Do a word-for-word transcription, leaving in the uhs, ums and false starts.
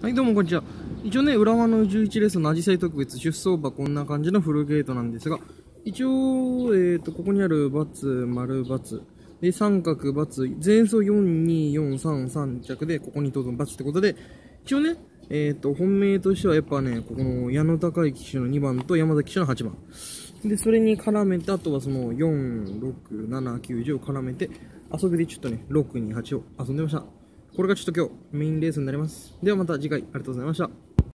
はい、どうもこんにちは。一応ね、浦和のじゅういちレースのアジサイ特別出走馬こんな感じのフルゲートなんですが、一応、えっ、ー、と、ここにある×、丸×、で、三角×、前走よんによんさんさん着で、ここに当然×ってことで、一応ね、えっ、ー、と、本命としてはやっぱね、ここの矢野貴之騎手のにばんと山崎騎手のはちばん。で、それに絡めて、あとはそのよん、ろく、なな、きゅう、じゅうを絡めて、遊びでちょっとね、ろく、に、はちを遊んでました。これがちょっと今日メインレースになります。ではまた次回ありがとうございました。